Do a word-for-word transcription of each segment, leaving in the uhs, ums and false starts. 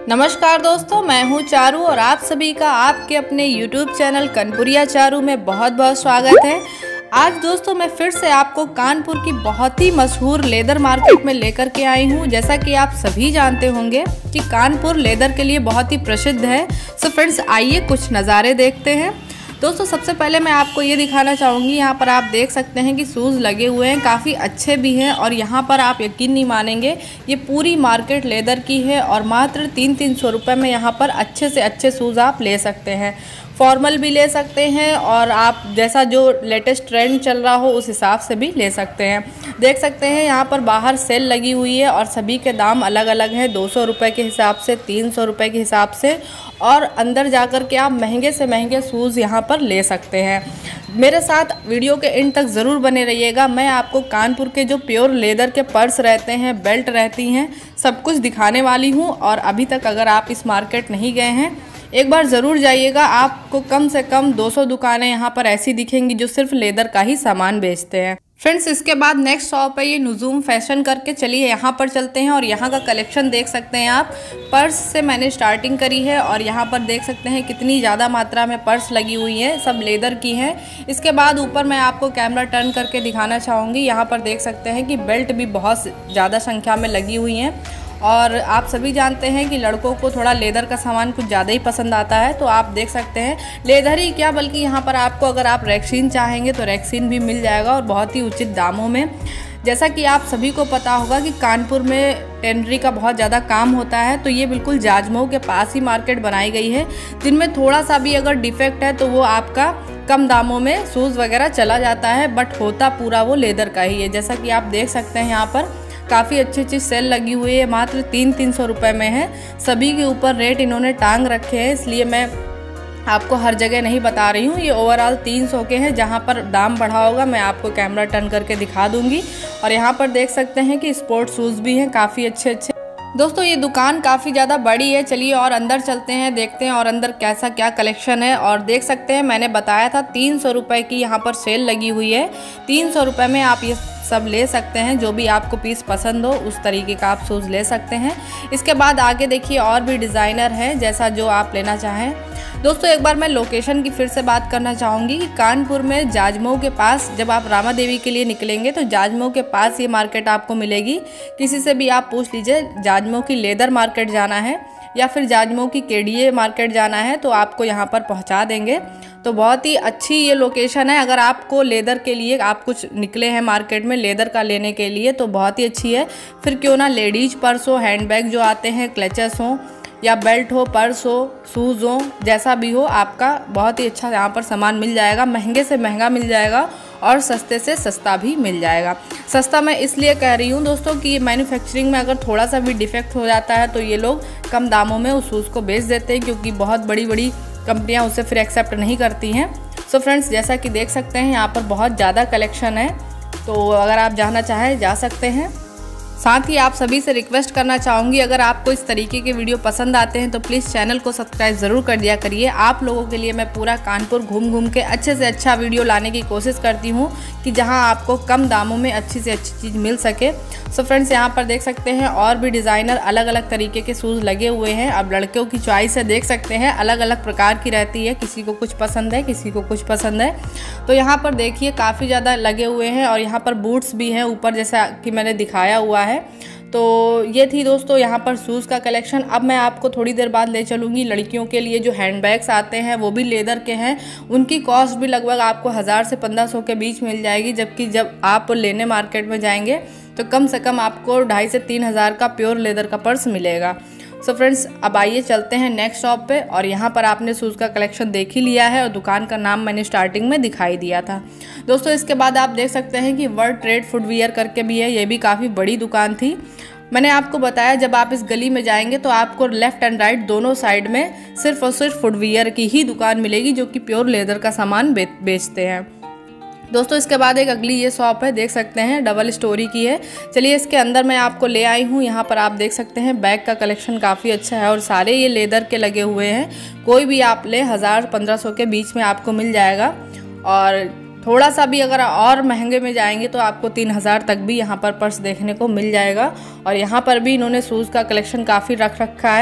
नमस्कार दोस्तों, मैं हूं चारू और आप सभी का आपके अपने YouTube चैनल कनपुरिया चारू में बहुत बहुत स्वागत है। आज दोस्तों मैं फिर से आपको कानपुर की बहुत ही मशहूर लेदर मार्केट में लेकर के आई हूं। जैसा कि आप सभी जानते होंगे कि कानपुर लेदर के लिए बहुत ही प्रसिद्ध है। सो फ्रेंड्स, आइए कुछ नज़ारे देखते हैं। दोस्तों सबसे पहले मैं आपको ये दिखाना चाहूँगी, यहाँ पर आप देख सकते हैं कि शूज़ लगे हुए हैं, काफ़ी अच्छे भी हैं। और यहाँ पर आप यकीन नहीं मानेंगे, ये पूरी मार्केट लेदर की है और मात्र तीन तीन सौ रुपये में यहाँ पर अच्छे से अच्छे शूज़ आप ले सकते हैं। फॉर्मल भी ले सकते हैं और आप जैसा जो लेटेस्ट ट्रेंड चल रहा हो उस हिसाब से भी ले सकते हैं। देख सकते हैं यहाँ पर बाहर सेल लगी हुई है और सभी के दाम अलग अलग हैं, दो सौ रुपये के हिसाब से, तीन सौ रुपये के हिसाब से। और अंदर जाकर के आप महंगे से महंगे शूज़ यहाँ पर ले सकते हैं। मेरे साथ वीडियो के एंड तक ज़रूर बने रहिएगा। मैं आपको कानपुर के जो प्योर लेदर के पर्स रहते हैं, बेल्ट रहती हैं, सब कुछ दिखाने वाली हूँ। और अभी तक अगर आप इस मार्केट नहीं गए हैं, एक बार ज़रूर जाइएगा। आपको कम से कम दो सौ दुकानें यहाँ पर ऐसी दिखेंगी जो सिर्फ लेदर का ही सामान बेचते हैं। फ्रेंड्स, इसके बाद नेक्स्ट शॉप है ये नुजूम फैशन करके। चलिए यहाँ पर चलते हैं और यहाँ का कलेक्शन देख सकते हैं आप। पर्स से मैंने स्टार्टिंग करी है और यहाँ पर देख सकते हैं कितनी ज़्यादा मात्रा में पर्स लगी हुई है, सब लेदर की हैं। इसके बाद ऊपर मैं आपको कैमरा टर्न करके दिखाना चाहूँगी। यहाँ पर देख सकते हैं कि बेल्ट भी बहुत ज़्यादा संख्या में लगी हुई हैं। और आप सभी जानते हैं कि लड़कों को थोड़ा लेदर का सामान कुछ ज़्यादा ही पसंद आता है, तो आप देख सकते हैं लेदर ही क्या बल्कि यहाँ पर आपको अगर आप रैक्सीन चाहेंगे तो रैक्सीन भी मिल जाएगा और बहुत ही उचित दामों में। जैसा कि आप सभी को पता होगा कि कानपुर में टेनरी का बहुत ज़्यादा काम होता है, तो ये बिल्कुल जाजमऊ के पास ही मार्केट बनाई गई है, जिनमें थोड़ा सा भी अगर डिफेक्ट है तो वो आपका कम दामों में शूज़ वगैरह चला जाता है, बट होता पूरा वो लेदर का ही है। जैसा कि आप देख सकते हैं यहाँ पर काफ़ी अच्छी अच्छी सेल लगी हुई है, मात्र तीन तीन सौ रुपये में है। सभी के ऊपर रेट इन्होंने टांग रखे हैं, इसलिए मैं आपको हर जगह नहीं बता रही हूँ। ये ओवरऑल तीन सौ के हैं, जहाँ पर दाम बढ़ा होगा मैं आपको कैमरा टर्न करके दिखा दूँगी। और यहाँ पर देख सकते हैं कि स्पोर्ट्स शूज़ भी हैं, काफ़ी अच्छे अच्छे। दोस्तों ये दुकान काफ़ी ज़्यादा बड़ी है। चलिए और अंदर चलते हैं, देखते हैं और अंदर कैसा क्या कलेक्शन है। और देख सकते हैं मैंने बताया था तीन सौ रुपये की यहाँ पर सेल लगी हुई है। तीन सौ रुपये में आप ये सब ले सकते हैं, जो भी आपको पीस पसंद हो उस तरीके का आप शूज़ ले सकते हैं। इसके बाद आगे देखिए और भी डिज़ाइनर हैं, जैसा जो आप लेना चाहें। दोस्तों एक बार मैं लोकेशन की फिर से बात करना चाहूँगी कि कानपुर में जाजमऊ के पास जब आप रामा देवी के लिए निकलेंगे तो जाजमऊ के पास ये मार्केट आपको मिलेगी। किसी से भी आप पूछ लीजिए जाजमऊ की लेदर मार्केट जाना है या फिर जाजमऊ की केडीए मार्केट जाना है, तो आपको यहाँ पर पहुँचा देंगे। तो बहुत ही अच्छी ये लोकेशन है। अगर आपको लेदर के लिए आप कुछ निकले हैं मार्केट में लेदर का लेने के लिए तो बहुत ही अच्छी है। फिर क्यों ना लेडीज पर्स हो, हैंडबैग जो आते हैं, क्लचेस हों या बेल्ट हो, पर्स हो, शूज़ हो, जैसा भी हो, आपका बहुत ही अच्छा यहाँ पर सामान मिल जाएगा। महंगे से महंगा मिल जाएगा और सस्ते से सस्ता भी मिल जाएगा। सस्ता मैं इसलिए कह रही हूँ दोस्तों कि मैन्युफैक्चरिंग में अगर थोड़ा सा भी डिफेक्ट हो जाता है तो ये लोग कम दामों में उस शूज़ को बेच देते हैं, क्योंकि बहुत बड़ी बड़ी कंपनियाँ उसे फिर एक्सेप्ट नहीं करती हैं। सो फ्रेंड्स, जैसा कि देख सकते हैं यहाँ पर बहुत ज़्यादा कलेक्शन है, तो अगर आप जाना चाहें जा सकते हैं। साथ ही आप सभी से रिक्वेस्ट करना चाहूँगी, अगर आपको इस तरीके के वीडियो पसंद आते हैं तो प्लीज़ चैनल को सब्सक्राइब ज़रूर कर दिया करिए। आप लोगों के लिए मैं पूरा कानपुर घूम घूम के अच्छे से अच्छा वीडियो लाने की कोशिश करती हूँ कि जहाँ आपको कम दामों में अच्छी से अच्छी चीज़ मिल सके। सो फ्रेंड्स, यहाँ पर देख सकते हैं और भी डिज़ाइनर अलग अलग तरीके के शूज़ लगे हुए हैं। अब लड़कियों की चॉइस है, देख सकते हैं अलग अलग प्रकार की रहती है, किसी को कुछ पसंद है, किसी को कुछ पसंद है। तो यहाँ पर देखिए काफ़ी ज़्यादा लगे हुए हैं और यहाँ पर बूट्स भी हैं ऊपर, जैसा कि मैंने दिखाया हुआ है। तो ये थी दोस्तों यहाँ पर शूज़ का कलेक्शन। अब मैं आपको थोड़ी देर बाद ले चलूँगी लड़कियों के लिए जो हैंडबैग्स आते हैं, वो भी लेदर के हैं। उनकी कॉस्ट भी लगभग आपको हज़ार से पंद्रह सौ के बीच मिल जाएगी, जबकि जब आप लेने मार्केट में जाएंगे तो कम से कम आपको ढाई से तीन हज़ार का प्योर लेदर का पर्स मिलेगा। सो फ्रेंड्स, अब आइए चलते हैं नेक्स्ट शॉप पे। और यहाँ पर आपने शूज़ का कलेक्शन देख ही लिया है और दुकान का नाम मैंने स्टार्टिंग में दिखाई दिया था। दोस्तों इसके बाद आप देख सकते हैं कि वर्ल्ड ट्रेड फुटवियर करके भी है, ये भी काफ़ी बड़ी दुकान थी। मैंने आपको बताया जब आप इस गली में जाएंगे तो आपको लेफ़्ट एंड राइट दोनों साइड में सिर्फ और सिर्फ फुटवियर की ही दुकान मिलेगी, जो कि प्योर लेदर का सामान बे, बेचते हैं। दोस्तों इसके बाद एक अगली ये शॉप है, देख सकते हैं डबल स्टोरी की है। चलिए इसके अंदर मैं आपको ले आई हूँ। यहाँ पर आप देख सकते हैं बैग का कलेक्शन काफ़ी अच्छा है और सारे ये लेदर के लगे हुए हैं। कोई भी आप ले हज़ार पंद्रह सौ के बीच में आपको मिल जाएगा। और थोड़ा सा भी अगर और महंगे में जाएंगे तो आपको तीन हज़ार तक भी यहाँ पर पर्स देखने को मिल जाएगा। और यहाँ पर भी इन्होंने शूज़ का कलेक्शन काफ़ी रख रखा है।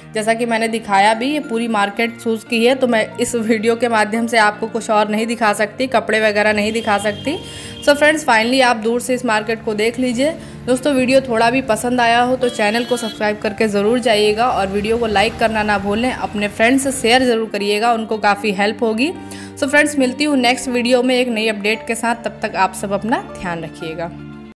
जैसा कि मैंने दिखाया भी, ये पूरी मार्केट शूज़ की है, तो मैं इस वीडियो के माध्यम से आपको कुछ और नहीं दिखा सकती, कपड़े वगैरह नहीं दिखा सकती। सो फ्रेंड्स, फाइनली आप दूर से इस मार्केट को देख लीजिए। दोस्तों, वीडियो थोड़ा भी पसंद आया हो तो चैनल को सब्सक्राइब करके ज़रूर जाइएगा और वीडियो को लाइक करना ना भूलें। अपने फ्रेंड्स से शेयर ज़रूर करिएगा, उनको काफ़ी हेल्प होगी। सो फ्रेंड्स, मिलती हूँ नेक्स्ट वीडियो में एक नई अपडेट के साथ। तब तक आप सब अपना ध्यान रखिएगा।